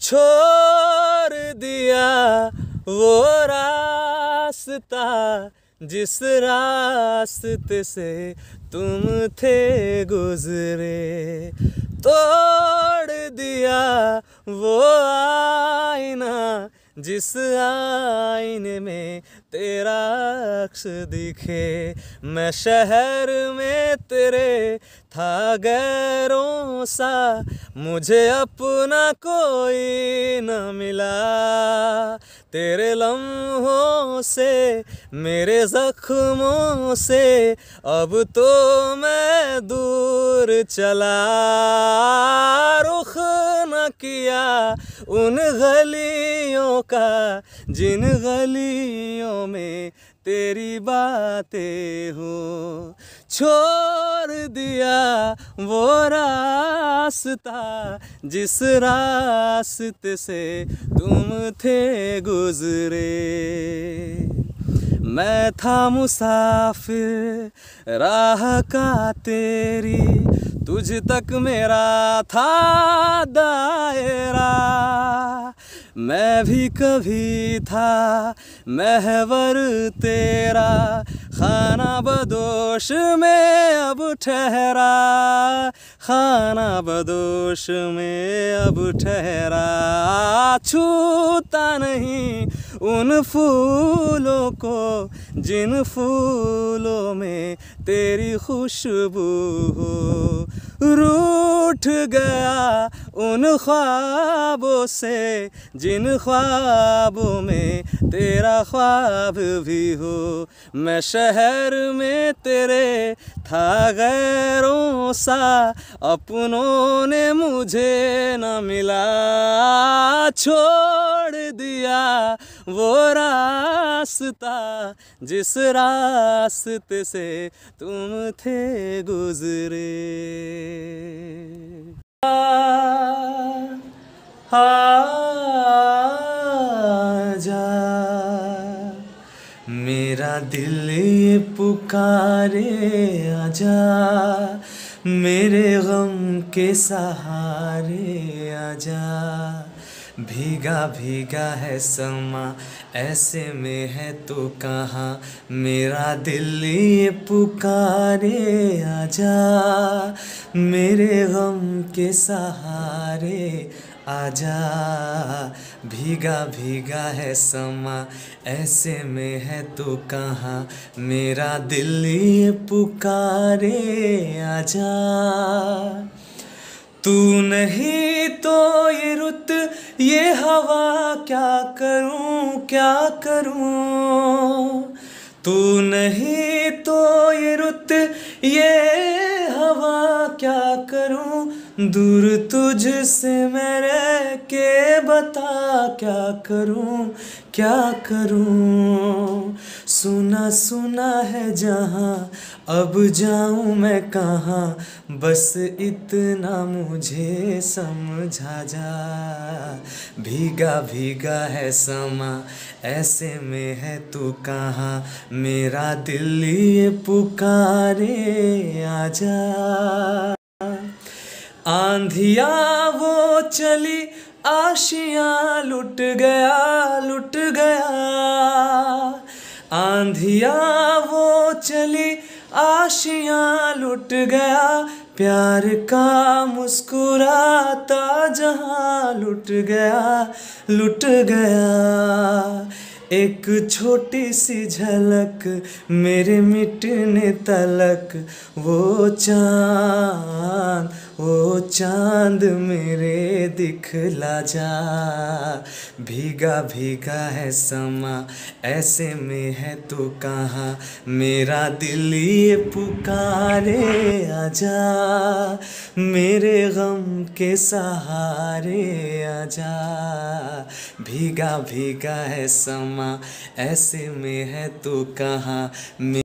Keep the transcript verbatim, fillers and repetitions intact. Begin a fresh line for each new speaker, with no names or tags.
छोड़ दिया वो रास्ता जिस रास्ते से तुम थे गुजरे, तोड़ दिया वो आईना जिस आईने में तेरा अक्स दिखे। मैं शहर में तेरे था गैरों सा, मुझे अपना कोई न मिला। तेरे लम्हों से मेरे जख्मों से अब तो मैं दूर चला। रुख न किया उन गलियों का जिन गलियों में तेरी बातें हो। छोड़ दिया वो रास्ता जिस रास्ते से तुम थे गुजरे। मैं था मुसाफिर राह का तेरी, तुझ तक मेरा था दायरा। मैं भी कभी था महवर तेरा, खाना बदोश में अब ठहरा। खाना बदोश में अब ठहरा। छूता नहीं उन फूलों को जिन फूलों में तेरी खुशबू हो। रूठ गया उन ख्वाबों से जिन ख्वाबों में तेरा ख्वाब भी हो। मैं शहर में तेरे था गैरों सा, अपनों ने मुझे न मिला। छोड़ दिया वो रास्ता जिस रास्ते से तुम थे गुजरे। आजा मेरा दिल ये पुकारे, आजा मेरे गम के सहारे आजा। भीगा भीगा है समा ऐसे में है तो कहाँ, मेरा दिल ये पुकारे, आजा मेरे गम के सहारे आजा। भीगा भीगा है समा ऐसे में है तो कहाँ, मेरा दिल ये पुकारे, आजा। तू नहीं तो ये रुत ये हवा क्या करूं क्या करूं। तू नहीं तो ये रुत ये हवा क्या करूं। दूर तुझसे मैं रह के बता क्या करूं क्या करूं। सुना सुना है जहां अब जाऊं मैं कहाँ, बस इतना मुझे समझा जा। भीगा भीगा है समा ऐसे में है तू कहाँ, मेरा दिल ये पुकारे, आजा। आंधिया वो चली आशियाँ लुट गया लुट गया। आंधिया वो चली आशियाँ लुट गया। प्यार का मुस्कुराता जहां लुट गया लुट गया। एक छोटी सी झलक मेरे मिटने तलक, वो चाँद वो चाँद मेरे दिखला जा। भीगा भीगा है समा ऐसे में है तो कहाँ, मेरा दिल ये पुकारे, आजा मेरे गम के सहारे आजा। भीगा भीगा है समा ऐसे में है तो कहाँ।